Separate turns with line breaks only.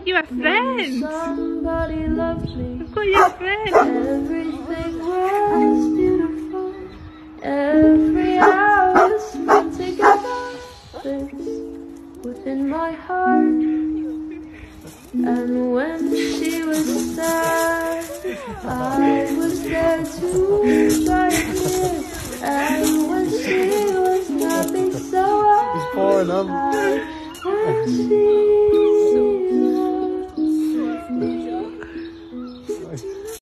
You have friends.
Somebody loved me.
I've got your friends.
Everything was beautiful. Every hour spent together fixed within my heart. And when she was sad, I was there to dry her tears. And when she was happy, so I when she